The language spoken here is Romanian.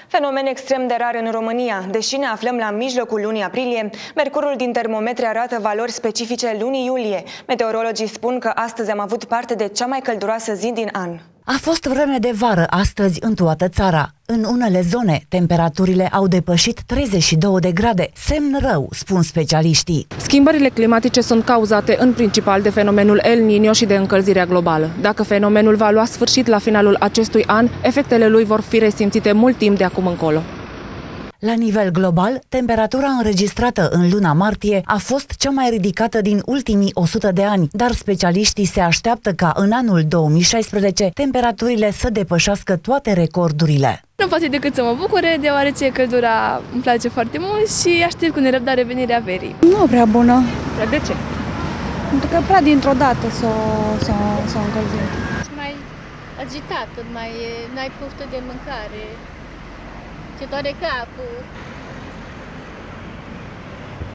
Fenomen extrem de rar în România. Deși ne aflăm la mijlocul lunii aprilie, mercurul din termometre arată valori specifice lunii iulie. Meteorologii spun că astăzi am avut parte de cea mai călduroasă zi din an. A fost vreme de vară astăzi în toată țara. În unele zone, temperaturile au depășit 32 de grade, semn rău, spun specialiștii. Schimbările climatice sunt cauzate în principal de fenomenul El Niño și de încălzirea globală. Dacă fenomenul va lua sfârșit la finalul acestui an, efectele lui vor fi resimțite mult timp de acum încolo. La nivel global, temperatura înregistrată în luna martie a fost cea mai ridicată din ultimii 100 de ani, dar specialiștii se așteaptă ca în anul 2016 temperaturile să depășească toate recordurile. Nu pot decât să mă bucure, deoarece căldura îmi place foarte mult și aștept cu nerăbdare venirea verii. Nu prea bună. De ce? Pentru că prea dintr-o dată s-o încălzit. Mai agitat, n-ai poftă de mâncare, te doare capul.